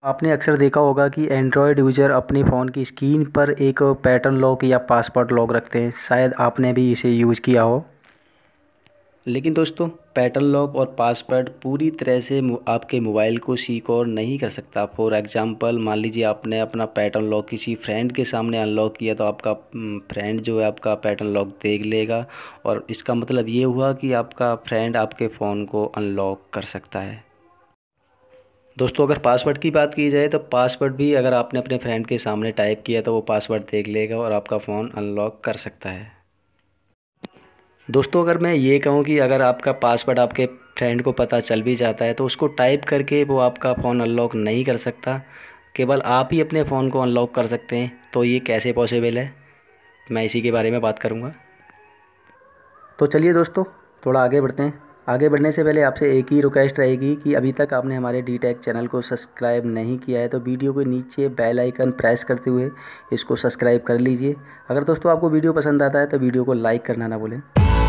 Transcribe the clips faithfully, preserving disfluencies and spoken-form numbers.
आपने अक्सर देखा होगा कि एंड्रॉयड यूज़र अपने फ़ोन की स्क्रीन पर एक पैटर्न लॉक या पासवर्ड लॉक रखते हैं। शायद आपने भी इसे यूज़ किया हो। लेकिन दोस्तों, पैटर्न लॉक और पासवर्ड पूरी तरह से आपके मोबाइल को सिक्योर नहीं कर सकता। फॉर एग्ज़ाम्पल, मान लीजिए आपने अपना पैटर्न लॉक किसी फ्रेंड के सामने अनलॉक किया तो आपका फ्रेंड जो है आपका पैटर्न लॉक देख लेगा, और इसका मतलब ये हुआ कि आपका फ्रेंड आपके फ़ोन को अनलॉक कर सकता है। दोस्तों, अगर पासवर्ड की बात की जाए तो पासवर्ड भी अगर आपने अपने फ्रेंड के सामने टाइप किया तो वो पासवर्ड देख लेगा और आपका फ़ोन अनलॉक कर सकता है। दोस्तों, अगर मैं ये कहूँ कि अगर आपका पासवर्ड आपके फ्रेंड को पता चल भी जाता है तो उसको टाइप करके वो आपका फ़ोन अनलॉक नहीं कर सकता। केवल आप ही अपने फ़ोन को अनलॉक कर सकते हैं। तो ये कैसे पॉसिबल है, मैं इसी के बारे में बात करूँगा। तो चलिए दोस्तों, थोड़ा आगे बढ़ते हैं। आगे बढ़ने से पहले आपसे एक ही रिक्वेस्ट रहेगी कि अभी तक आपने हमारे डी टेक चैनल को सब्सक्राइब नहीं किया है तो वीडियो के नीचे बेल आइकन प्रेस करते हुए इसको सब्सक्राइब कर लीजिए। अगर दोस्तों आपको वीडियो पसंद आता है तो वीडियो को लाइक करना ना भूलें।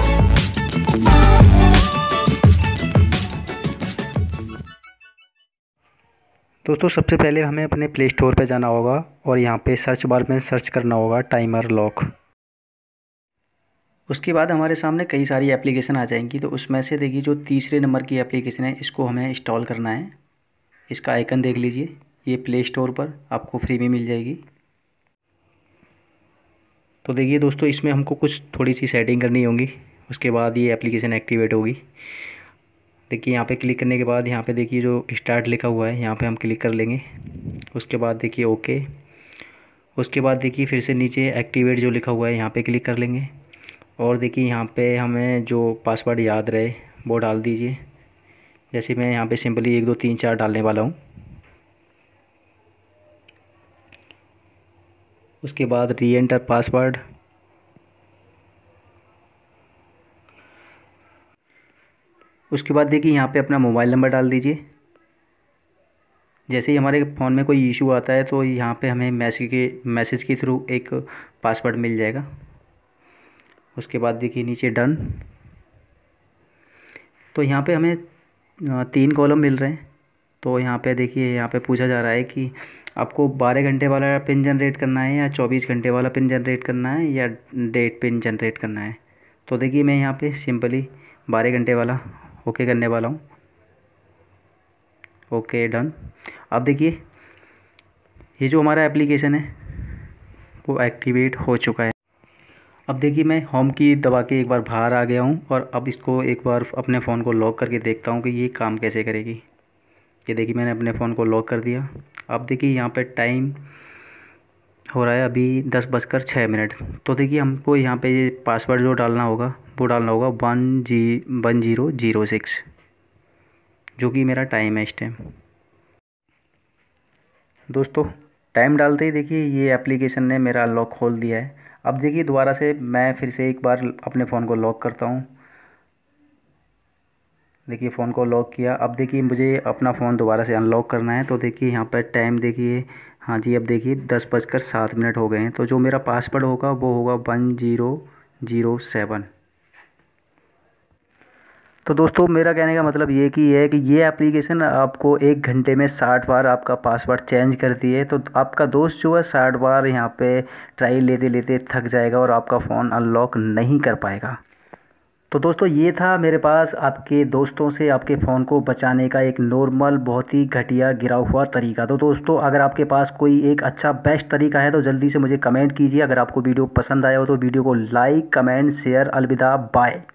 दोस्तों, सबसे पहले हमें अपने प्ले स्टोर पर जाना होगा और यहाँ पे सर्च बार में सर्च करना होगा टाइमर लॉक। उसके बाद हमारे सामने कई सारी एप्लीकेशन आ जाएंगी, तो उसमें से देखिए जो तीसरे नंबर की एप्लीकेशन है इसको हमें इंस्टॉल करना है। इसका आइकन देख लीजिए, ये प्ले स्टोर पर आपको फ्री में मिल जाएगी। तो देखिए दोस्तों, इसमें हमको कुछ थोड़ी सी सेटिंग करनी होगी, उसके बाद ये एप्लीकेशन एक्टिवेट होगी। देखिए यहाँ पे क्लिक करने के बाद यहाँ पे देखिए जो स्टार्ट लिखा हुआ है यहाँ पे हम क्लिक कर लेंगे। उसके बाद देखिए ओके। उसके बाद देखिए फिर से नीचे एक्टिवेट जो लिखा हुआ है यहाँ पे क्लिक कर लेंगे। और देखिए यहाँ पे हमें जो पासवर्ड याद रहे वो डाल दीजिए। जैसे मैं यहाँ पे सिंपली एक दो तीन चार डालने वाला हूँ। उसके बाद री एंटर पासवर्ड। उसके बाद देखिए यहाँ पे अपना मोबाइल नंबर डाल दीजिए। जैसे ही हमारे फ़ोन में कोई इशू आता है तो यहाँ पे हमें मैसेज के मैसेज के थ्रू एक पासवर्ड मिल जाएगा। उसके बाद देखिए नीचे डन। तो यहाँ पे हमें तीन कॉलम मिल रहे हैं। तो यहाँ पे देखिए यहाँ पे पूछा जा रहा है कि आपको बारह घंटे वाला पिन जनरेट करना है या चौबीस घंटे वाला पिन जनरेट करना है या डेट पिन जनरेट करना है। तो देखिए मैं यहाँ पे सिंपली बारह घंटे वाला ओके करने वाला हूँ। Okay done. अब देखिए ये जो हमारा एप्लीकेशन है वो एक्टिवेट हो चुका है। अब देखिए मैं होम की दबा के एक बार बाहर आ गया हूँ और अब इसको एक बार अपने फ़ोन को लॉक करके देखता हूँ कि ये काम कैसे करेगी। ये देखिए मैंने अपने फ़ोन को लॉक कर दिया। अब देखिए यहाँ पे टाइम हो रहा है अभी दस बजकर छः मिनट। तो देखिए हमको यहाँ पे ये पासवर्ड जो डालना होगा वो डालना होगा one G one zero zero six, जो कि मेरा टाइम है इस टाइम। दोस्तों, टाइम डालते ही देखिए ये एप्लीकेशन ने मेरा लॉक खोल दिया है। अब देखिए दोबारा से मैं फिर से एक बार अपने फ़ोन को लॉक करता हूँ। देखिए फ़ोन को लॉक किया। अब देखिए मुझे अपना फ़ोन दोबारा से अनलॉक करना है। तो देखिए यहाँ पर टाइम देखिए, हाँ जी, अब देखिए दस बजकर सात मिनट हो गए हैं। तो जो मेरा पासवर्ड होगा वो होगा वन जीरो जीरो सेवन। तो दोस्तों, मेरा कहने का मतलब ये कि है कि ये एप्लीकेशन आपको एक घंटे में साठ बार आपका पासवर्ड चेंज करती है। तो आपका दोस्त जो है साठ बार यहाँ पे ट्राई लेते लेते थक जाएगा और आपका फ़ोन अनलॉक नहीं कर पाएगा। तो दोस्तों, ये था मेरे पास आपके दोस्तों से आपके फ़ोन को बचाने का एक नॉर्मल बहुत ही घटिया गिरा हुआ तरीका। तो दोस्तों, अगर आपके पास कोई एक अच्छा बेस्ट तरीका है तो जल्दी से मुझे कमेंट कीजिए। अगर आपको वीडियो पसंद आया हो तो वीडियो को लाइक कमेंट शेयर। अलविदा, बाय।